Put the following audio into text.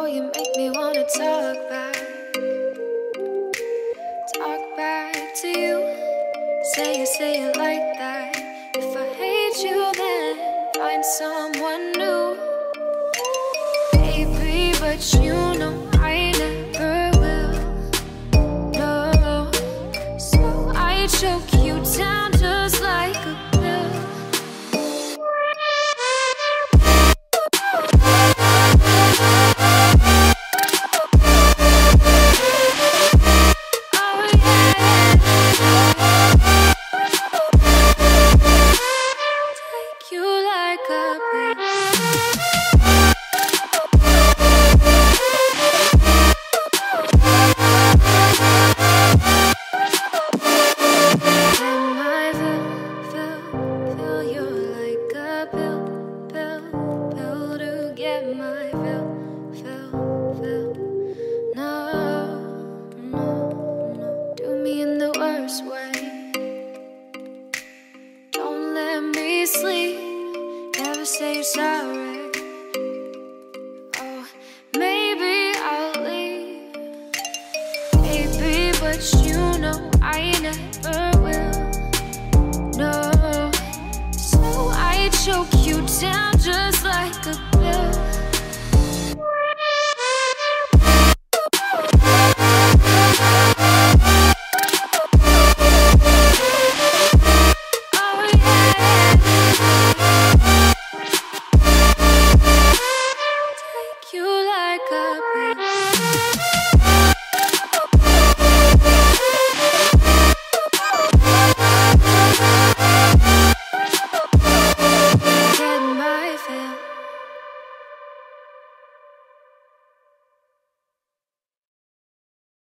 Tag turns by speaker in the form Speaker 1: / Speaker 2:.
Speaker 1: you make me wanna talk back to you. Say it like that. If I hate you, then find someone new. Baby, but you know I never will. No, so I choke you down just like a pill. Sleep, never say you're sorry.